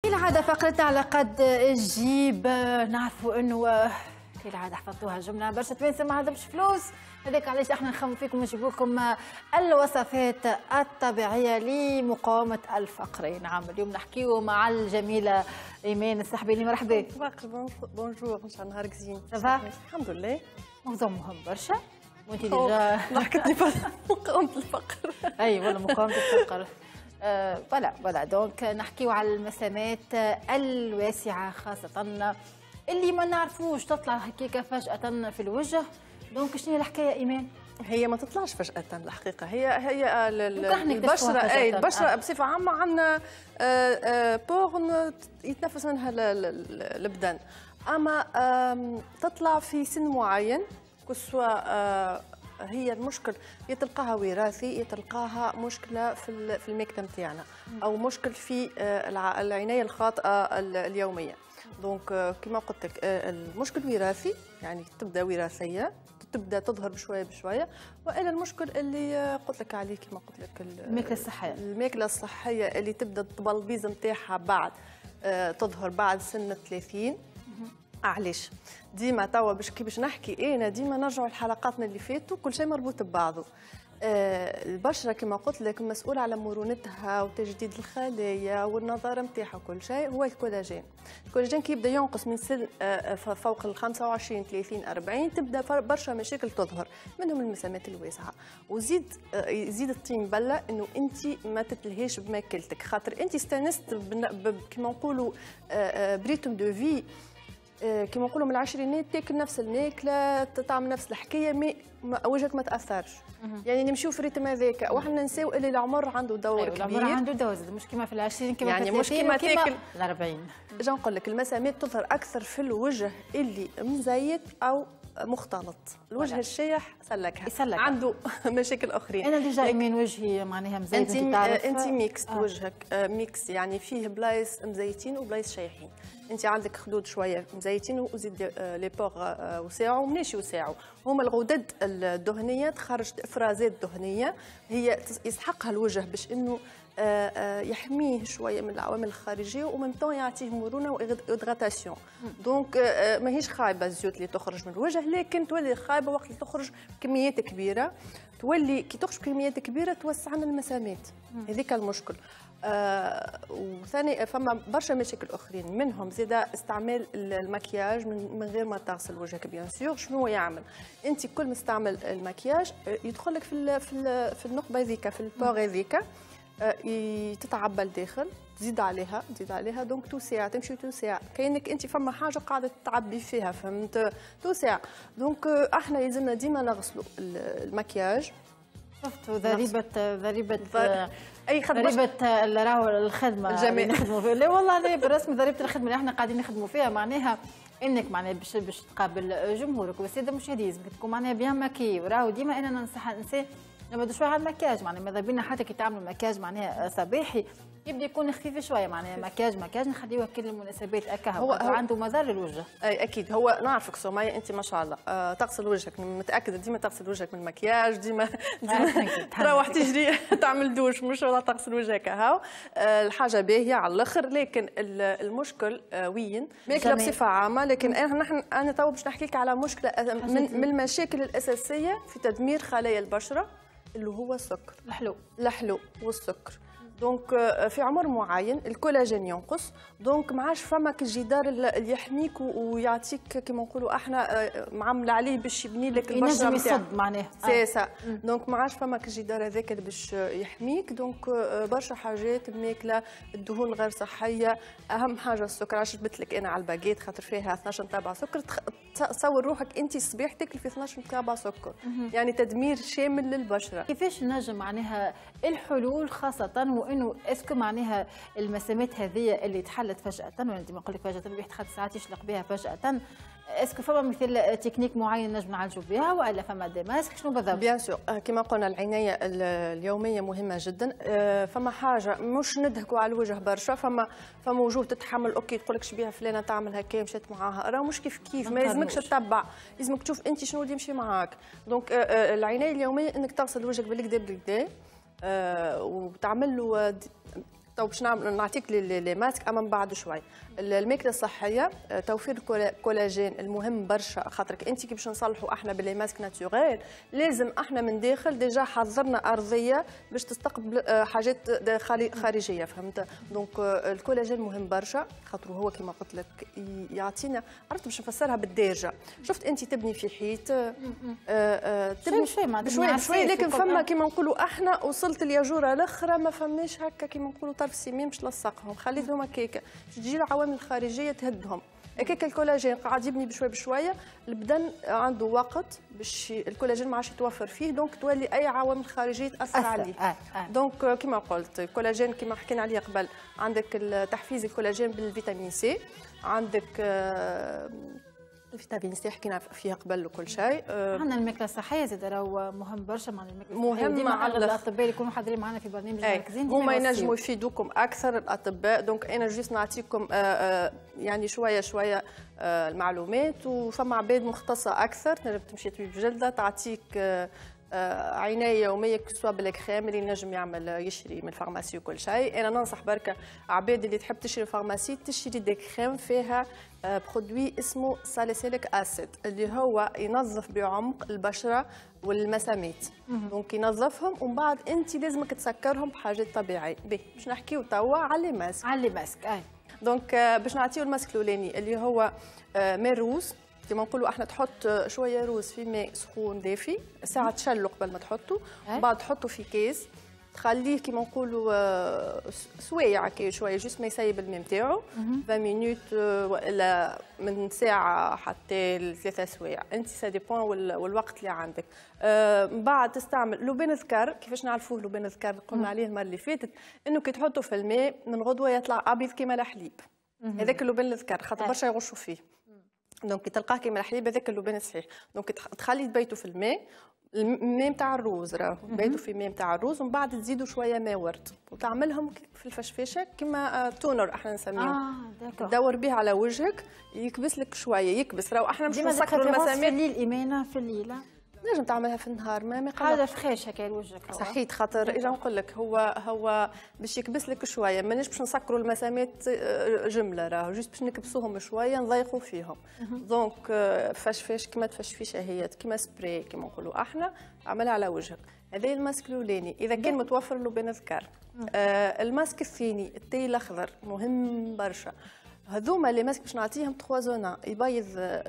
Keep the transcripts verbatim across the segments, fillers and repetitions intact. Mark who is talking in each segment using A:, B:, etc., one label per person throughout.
A: كالعادة فقرتنا على قد الجيب. نعرفوا انه كالعادة حفظتوها جملة برشا توانسة ما عندهمش فلوس، هذاك علاش احنا نخمم فيكم ونجيب لكم الوصفات الطبيعية لمقاومة الفقر. نعم اليوم نحكيو مع الجميلة إيمان السحبيني. مرحبا.
B: بونجور، ان شاء الله نهارك زين.
A: صافا
B: الحمد لله.
A: موضوع مهم برشا وانت ديجا
B: ضحكتني مقاومة الفقر.
A: اي والله مقاومة الفقر. فوالا فوالا دونك نحكيو على المسامات الواسعة خاصة اللي ما نعرفوش تطلع هكاك فجأة في الوجه. دونك شنو هي الحكاية إيمان؟
B: هي ما تطلعش فجأة الحقيقة، هي هي البشرة اي البشرة آه. بصفة عامة عندنا بور يتنفس منها البدن، اما تطلع في سن معين كسوا هي المشكل يتلقاها وراثي، يتلقاها مشكله في في الماكله نتاعنا او مشكل في العنايه الخاطئه اليوميه. دونك كما قلت لك المشكل وراثي، يعني تبدا وراثيه تبدا تظهر بشويه بشويه، والا المشكل اللي قلت لك عليه كما قلت لك
A: الماكله الصحيه
B: الماكله الصحيه اللي تبدا التبلبيز نتاعها بعد تظهر بعد سن ثلاثين. علاش؟ ديما توا باش كي باش نحكي انا ديما نرجعوا لحلقاتنا اللي فاتوا، كل شيء مربوط ببعضه. آه البشره كما قلت لك مسؤوله على مرونتها وتجديد الخلايا والنضاره نتاعها، كل شيء هو الكولاجين. الكولاجين كي يبدا ينقص من سن آه فوق ال خمسة وعشرين ثلاثين أربعين تبدا برشا مشاكل تظهر، منهم المسامات الواسعه. وزيد آه يزيد الطين بله انه انت ما تتلهيش بماكلتك، خاطر انت استانست كما نقولوا آه بريتم دو في كما نقولوا من العشرينات تاكل نفس الماكله تعمل نفس الحكايه مي وجهك ما تاثرش. يعني نمشيو في الريتم هذاك وحنا نساو اللي العمر عنده دور
A: أيوة
B: كبير.
A: العمر عنده دور مش كما في العشرين كما
B: يعني مش كما تاكل
A: الأربعين.
B: جا نقول لك المسامات تظهر اكثر في الوجه اللي مزيت او مختلط. الوجه ولا. الشايح سلكها
A: يسلك
B: عنده مشاكل اخرين.
A: انا ديجا يمين وجهي معناها مزيت.
B: انت تعرف انت ميكس آه. وجهك آه ميكس، يعني فيه بلايص مزيتين وبلايص شايحين. انت عندك خدود شويه مزيتين وزيد لي بور وساعوا ومناش وساعوا. هما الغدد الدهنيه تخرج افرازات دهنيه هي يستحقها الوجه باش انه يحميه شويه من العوامل الخارجيه ومن طون يعطيه مرونه وادغاتاسيون. دونك ماهيش خايبه الزيوت اللي تخرج من الوجه، لكن تولي خايبه وقت اللي تخرج بكميات كبيره. تولي كي تخرج بكميات كبيره توسع لنا المسامات، هذيك المشكل. آه وثاني فما برشا مشاكل اخرين، منهم زيدا استعمال المكياج من, من غير ما تغسل وجهك. بيان سور شنو يعمل؟ انت كل ما تستعمل المكياج يدخل لك في ال في ال في النقبه هذيك في البور هذيك آه تتعبى لداخل، تزيد عليها تزيد عليها دونك توسع تمشي توسع كأنك انت فما حاجه قاعده تعبي فيها، فهمت؟ توسع. دونك احنا يلزمنا ديما نغسلوا المكياج.
A: شفتوا ضريبة ضريبة
B: اي خدمه
A: ضريبة اللي راهو الخدمه
B: اللي
A: نخدموا فيها. لا والله لا بالرسمي ضريبة الخدمه اللي احنا قاعدين نخدموا فيها معناها انك معناها باش باش تقابل جمهورك والساده المشاهدين لازمك تكون معناها بيان ماكي. وراهو ديما انا ننصح الانسان نبعدوا شويه على المكياج، معناها ماذا بينا حتى كي تعملوا مكياج معناها صباحي يبدا يكون خفيف شويه، معناها مكياج مكياج نخليوه كل المناسبات هكا هو, هو عنده مزار للوجه.
B: اي اكيد. هو نعرفك سمية انت ما شاء الله آه تغسل وجهك، متاكده ديما تغسل وجهك من المكياج، ديما ديما تروح تجري تعمل دوش مش ولا تغسل وجهك هاو آه الحاجه باهيه على الاخر. لكن المشكل آه وين ماكله بصفه عامه، لكن انا نحن انا تو باش نحكي لك على مشكله من, من المشاكل الاساسيه في تدمير خلايا البشره اللي هو السكر.
A: الحلو
B: الحلو والسكر. دونك في عمر معين الكولاجين ينقص، دونك ما عادش فماك الجدار اللي يحميك ويعطيك كما نقولوا احنا معمل عليه باش يبني لك البشره
A: نتاعك. يصد معناها
B: سي سا. دونك ما عادش فماك الجدار هذاك اللي باش يحميك. دونك برشا حاجات الماكله الدهون غير صحيه، اهم حاجه السكر. علاش جبت لك انا على الباكيت خاطر فيها اثناش طابع سكر. تصور روحك انت الصباح تاكل في اثناش طابع سكر، يعني تدمير شامل للبشره.
A: كيفاش نجم معناها الحلول خاصه وانه اسكو معناها المسامات هذه اللي تحلت فجاه وانا ديما نقول لك فجاه الواحد خد ساعات يشلق بها فجاه، اسكو فما مثل تكنيك معين نجم نعالجوا بها ولا فما دي ماسك شنو بالضبط؟
B: بيان سور كما قلنا العنايه اليوميه مهمه جدا. فما حاجه مش ندهكوا على الوجه برشا، فما فما وجوه تتحمل اوكي تقول لك شبيها فلانه تعمل هكا مشات معاها، راه مش كيف كيف. ما لازمكش تتبع، لازمك تشوف انت شنو اللي يمشي معاك. دونك العنايه اليوميه انك تغسل وجهك بالكدا بالكدا وتعمل له تو باش نعمل نعطيك لي لي ماسك اما من بعد شوي. الماكله الصحيه توفير الكولاجين المهم برشا، خاطرك انت كي باش نصلحوا احنا باللي ماسك ناتوريل لازم احنا من داخل ديجا حضرنا ارضيه باش تستقبل حاجات خارجيه، فهمت؟ دونك الكولاجين مهم برشا، خاطر هو كما قلت لك يعطينا، عرفت باش نفسرها بالدارجه، شفت انت تبني في حيط
A: تبني شوي
B: بشوي بشوي، لكن فما كما نقولوا احنا وصلت الياجوره الاخرى ما فماش هكا كما نقولوا طرف سيمين باش تلصقهم، خليتهم هكاك تجي العوامل الخارجيه تهدهم. هكاك الكولاجين قاعد يبني بشوي بشويه، البدن عنده وقت باش الكولاجين ما عادش يتوفر فيه، دونك تولي اي عوامل خارجيه تاثر عليه.
A: آه. آه.
B: دونك كما قلت الكولاجين كما حكينا عليه قبل، عندك تحفيز الكولاجين بالفيتامين سي، عندك الفيتامين سي حكينا فيها قبل وكل شيء.
A: عندنا الماكله الصحيه زاد راهو مهم برشا، مع الماكله
B: مهم
A: ديما
B: مع
A: الاطباء اللي يكونوا حاضرين معنا في برنامج مركزين
B: هما ينجموا يفيدوكم اكثر الاطباء، دونك انا جيت نعطيكم يعني شويه شويه المعلومات، وفما عباد مختصه اكثر تنجم تمشي طبيب جلده تعطيك عنايه يوميه كسوا بالكريم اللي نجم يعمل يشري من الفارماسي وكل شيء. انا ننصح بركه عباد اللي تحب تشري الفارماسي تشري دي كريم فيها برودوي اسمه ساليسيليك اسيد اللي هو ينظف بعمق البشره والمسامات، دونك ينظفهم ومن بعد انت لازمك تسكرهم بحاجات طبيعيه. باهي باش نحكيو توا على الماسك.
A: على الماسك اي
B: دونك باش نعطيو الماسك الاولاني اللي هو ماء روز، كما نقولوا احنا تحط شويه روز في ماء سخون دافي ساعه تشلو قبل ما تحطه، ومن بعد تحطه في كيس تخليه كما نقولوا سوايع كي شويه جوست ما يسيب الماء نتاعو عشرين مينوت والا من ساعه حتى لثلاثه سوايع، انت سا ديبون والوقت اللي عندك. من بعد تستعمل لبان الذكر. كيفاش نعرفوه لبان الذكر؟ قلنا عليه المره اللي فاتت انه كي تحطه في الماء من غدوه يطلع ابيض كيما الحليب، هذاك اللبان الذكر خاطر برشا يغشوا فيه، دونك تلقاه كيما الحليب هذاك اللبان صحيح. دونك تخلي تبيتو في الماء، الماء نتاع الروز راهو بيتو في الماء نتاع الروز، ومن بعد تزيدوا شويه ماء ورد وتعملهم في الفشفاشه كما تونر احنا نسميهم. اه تدور به على وجهك يكبس لك شويه، يكبس راهو احنا مش نسكروا المسامات
A: في الليل. ايمانه في الليل
B: نجم تعملها في النهار ما ما
A: حاجه فريش هكا لوجهك
B: صحيت، خاطر اجا نقول لك هو هو باش يكبس لك شويه، مانيش باش نسكروا المسامات جمله راهو جوست باش نكبسوهم شويه نضيقوا فيهم. دونك فشفاش كما تفشفيشه هي كما سبراي كما نقولوا احنا، عملها على وجهك. هذا الماسك الاولاني اذا كان متوفر لبان الذكر. آه الماسك الثاني التاي الاخضر مهم برشا. هذوما اللي ماسك باش نعطيهم تخوا زونا، يبيض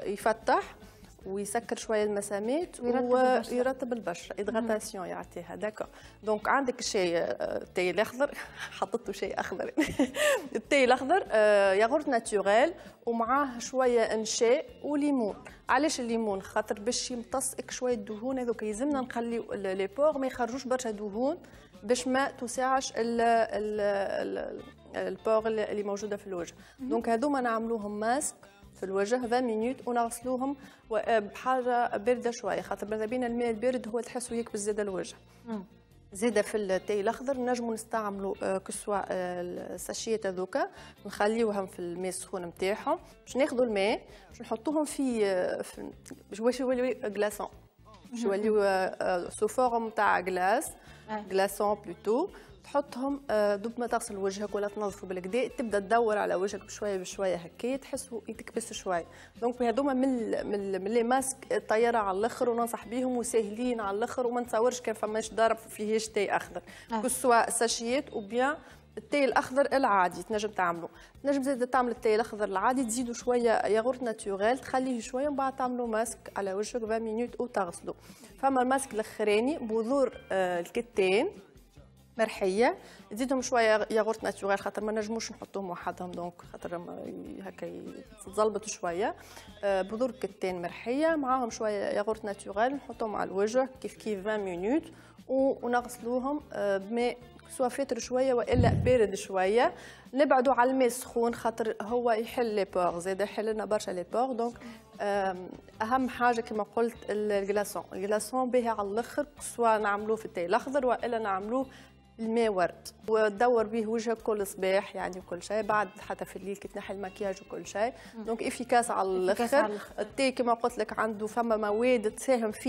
B: يفتح ويسكر شويه المسامات ويرطب البشره، هيدغاتاسيون يعطيها. داكور دونك عندك الشاي التاي الاخضر حطيته شاي اخضر التاي الاخضر ياغورت ناتوريل ومعاه شويه انشاء وليمون. علاش الليمون؟ خاطر باش يمتصك شويه الدهون هذوك، يلزمنا نخليو لي بور ما يخرجوش برشا دهون باش ما توسعش ال ال البور اللي موجوده في الوجه. دونك هذوما نعملوهم ماسك في الوجه عشرين مينوت ونغسلوهم بحاجه بارده شويه، خاطر ماذا بينا الماء البارد هو تحسوا يكبس زاده الوجه. زاده في التاي الاخضر نجموا نستعملوا كسوا الساشيات هذوكا نخليوهم في الماء السخون نتاعهم، باش ناخذوا الماء باش نحطوهم في باش يوليو غلاسون، باش يوليو سو فورم تاع غلاس غلاسون بلوتو، تحطهم دوب ما تغسل وجهك ولا تنظفه بالكدا تبدا تدور على وجهك بشويه بشويه هكا تحسوا يتكبس شويه. دونك هذوما من من لي ماسك طياره على الاخر وننصح بهم وساهلين على الاخر، وما نتصورش كان فماش ضرب فيهاش تاي اخضر كسوا ساشيات وبيان التاي الاخضر العادي تنجم تعملوا. تنجم زاد تعمل التاي الاخضر العادي تزيدوا شويه ياغورت ناتوريل تخليه شويه ومن بعد تعملوا ماسك على وجهك عشرين مينوت وتغسلوا. فما الماسك الاخراني بذور الكتان مرحيه تزيدهم شويه ياغورت ناتوريل خاطر ما نجموش نحطوهم وحدهم، دونك خاطر هكا تتزلبط شويه. بذور كتان مرحيه معاهم شويه ياغورت ناتوريل نحطوهم على الوجه كيف كيف عشرين مينوت ونغسلوهم بماء سواء فاتر شويه والا بارد شويه. نبعدوا على الماء السخون خاطر هو يحل لي بور، زاد يحل لنا برشا لي بور. دونك اهم حاجه كما قلت الكلاسون، الكلاسون باهي على الاخر سواء نعملوه في التاي الاخضر والا نعملوه الماء ورد وتدور به وجهك كل صباح يعني وكل شيء، بعد حتى في الليل كي تنحي المكياج وكل شيء. دونك افيكاس على الاخر. التاي كما قلت لك عنده فما مواد تساهم في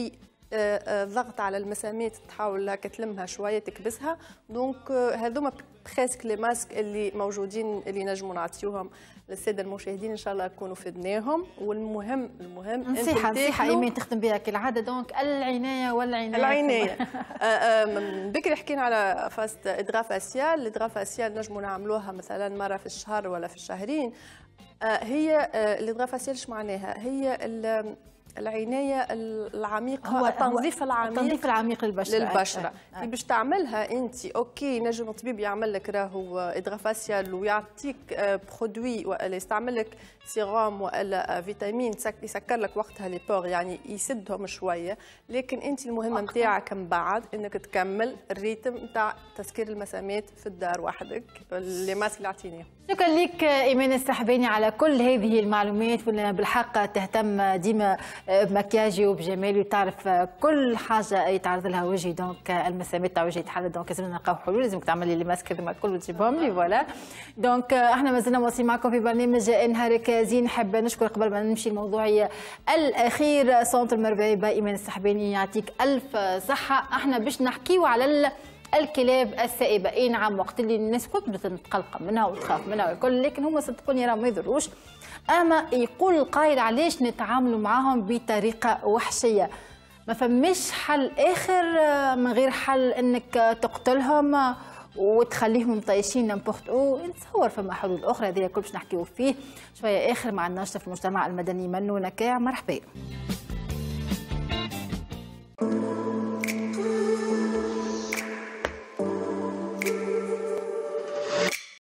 B: الضغط على المسامات تحاول هكا تلمها شويه تكبسها. دونك هذوما بريسك لي ماسك اللي موجودين اللي نجموا نعطيوهم للساده المشاهدين، ان شاء الله نكونوا فدناهم. والمهم المهم
A: نصيحه نصيحه ايمان تخدم بها كالعاده، دونك العنايه والعنايه
B: العنايه. من بكري حكينا على فاست ادغاء فاسيال، الادغاء فاسيال نجموا نعملوها مثلا مره في الشهر ولا في الشهرين. هي الادغاء فاسيال ايش معناها؟ هي العنايه العميقه،
A: هو
B: التنظيف
A: هو
B: العميق
A: التنظيف العميق للبشره
B: للبشره. كي باش تعملها انت اوكي نجم الطبيب يعمل لك راهو ادغاء فاسيال ويعطيك برودوي ولا يستعمل لك سيروم ولا فيتامين يسكر لك وقتها لي بور، يعني يسدهم شويه. لكن انت المهمه نتاعك من بعد انك تكمل الريتم نتاع تسكير المسامات في الدار وحدك اللي ماسك اللي عطيناه.
A: شكرا لك ايمان السحباني على كل هذه المعلومات، واللي بالحق تهتم ديما بمكياجي وبجمالي وتعرف كل حاجه يتعرض لها وجهي. دونك المسامات تاع وجهي تحل، دونك لازم نلقاو حلول، لازمك تعملي لي ماسك هذوما الكل وتجيبهم لي فوالا. دونك احنا مازلنا مواصلين معكم في برنامج نهارك زين. نحب نشكر قبل ما نمشي الموضوعيه الاخير سونتر مربعي ايمان السحباني، يعطيك الف صحه. احنا باش نحكيو على الكلاب السائبه. اي نعم، وقت اللي الناس كل بدات تتقلق منها وتخاف منها والكل، لكن هما صدقوني راهم ما يضروش. اما يقول القائل علاش نتعاملوا معاهم بطريقه وحشيه؟ ما فماش حل اخر من غير حل انك تقتلهم وتخليهم مطيشين نمبورت او. نتصور فما حلول اخرى، هذه كل باش نحكيو فيه شويه اخر مع الناشطه في المجتمع المدني منو نكاع. مرحبا.